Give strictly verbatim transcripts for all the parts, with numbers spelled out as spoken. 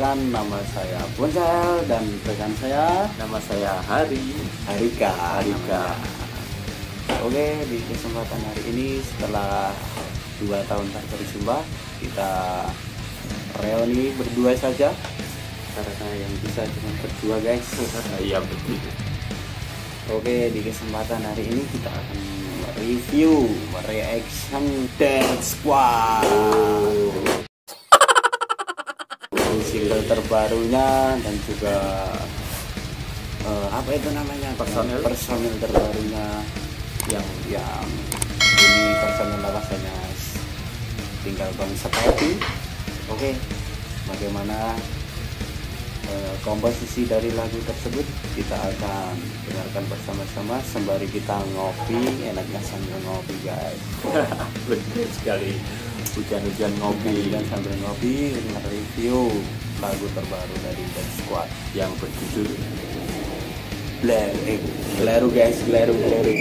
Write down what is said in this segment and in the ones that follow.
perkenalkan, nama saya Bonsel dan rekan saya, nama saya Hari Harika. Harika. Oke, di kesempatan hari ini setelah dua tahun tak berjumpa, kita reuni berdua saja karena yang bisa cuma berdua, guys. Iya betul. Oke, di kesempatan hari ini kita akan review, reaction Dead Squad. Oh. Single terbarunya dan juga uh, apa itu namanya, personil personil terbarunya yang yang ini personil alasannya tinggal Bang Sepati. Oke, bagaimana uh, komposisi dari lagu tersebut kita akan dengarkan bersama-sama sembari kita ngopi, enaknya sambil ngopi, guys. Betul sekali, hujan-hujan ngopi dan sambil ngopi nge-review lagu terbaru dari Dead Squad yang berjudul Gleru, eh, Gleru guys, Gleru, Gleru,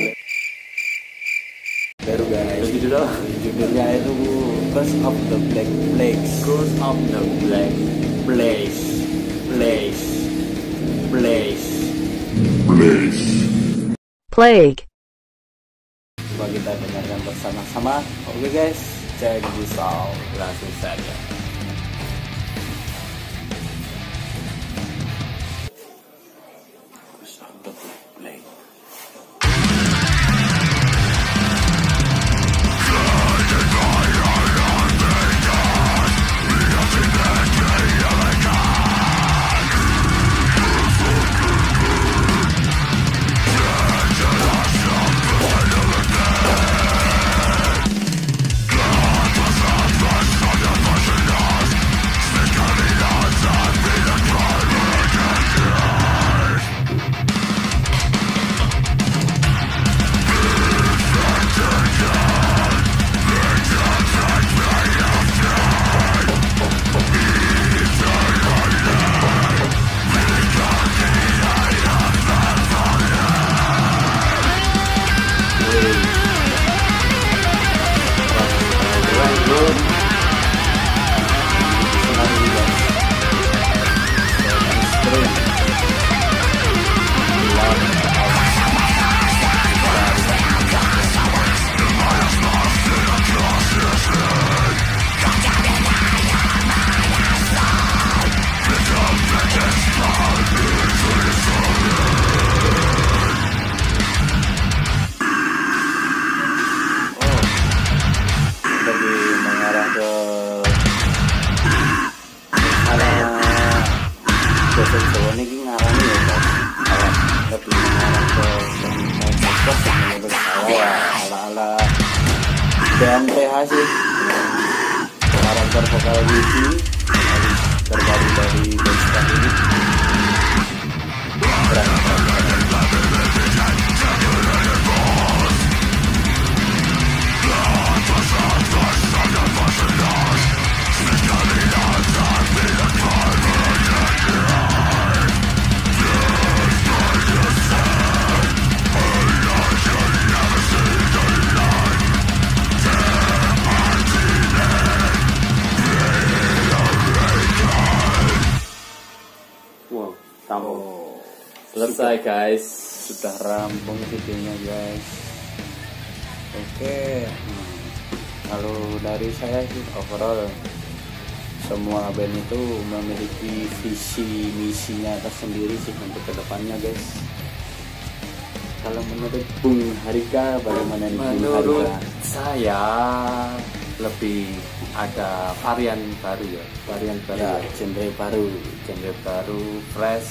Gleru guys. Judul Judulnya itu Ghost of the Black Plagues. Ghost of the Black Blaze, Blaze, Blaze, Blaze. Plague. Coba kita dengarkan bersama-sama. Oke guys, check this out. langsung saja. Jawa ini ngarani ya guys, lebih mengarah ke podcast menurut saya ala-ala B M T H sih, karakter vokal Widi terbaru dari Dead Squad ini. Keren. Wow, tamu. Oh, Selesai guys. sudah rampung videonya guys. Oke, hmm. Kalau dari saya sih overall semua band itu memiliki visi misinya tersendiri sih untuk kedepannya guys. Kalau menurut Bung Harika bagaimana nih Bung Menurut Harika? saya lebih ada varian baru ya, varian baru, Ya, ya. genre baru. genre baru, fresh.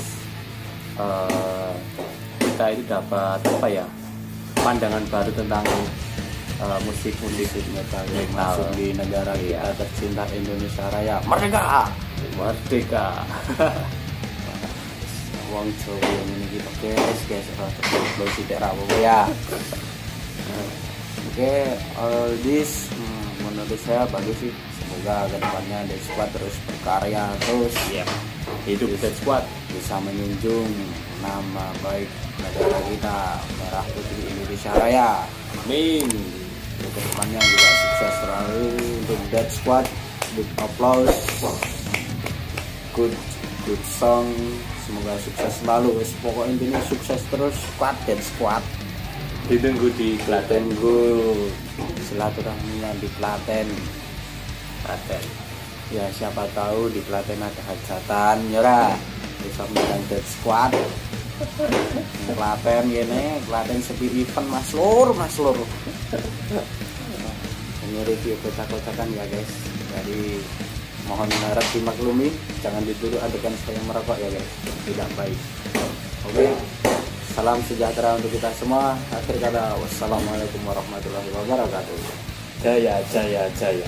Uh, kita itu dapat apa ya, pandangan baru tentang uh, musik musik metal yang metal. masuk di negara Iya. kita tercinta Indonesia Raya. Merdeka! Merdeka. Wong Jawa yang ini kita guys guys kalau tidak rawo ya. Oke, all this hmm, menurut saya bagus sih. Semoga kedepannya Dead Squad terus berkarya terus. Yep. Hidup Dead Squad. Bisa menjunjung nama baik negara kita, merah putih Indonesia Raya. Amin. Untuk kedepannya juga sukses selalu untuk Dead Squad. Big applause. good good song, semoga sukses selalu. Wes pokok intinya sukses terus, squad dan squad. Ditunggu di Klaten. Tunggu silaturahminya di Klaten. Klaten. Ya siapa tahu di Klaten ada hajatan, nyora. Bisa menang dead squad. Klaten gini, Klaten sepi event mas lur, mas lur. Ini review kocak-kocakan ya guys. Jadi mohon harap dimaklumi, jangan dituduh adegan saya merokok ya guys, tidak baik. Oke, salam sejahtera untuk kita semua. Akhir kata, wassalamualaikum warahmatullahi wabarakatuh. Jaya, jaya, jaya.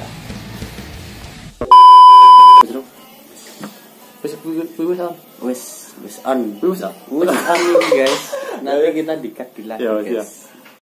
Wis wis on. Wis, wis on, Wis on. wis on guys. Nanti kita dikat di live Ya, guys. ya.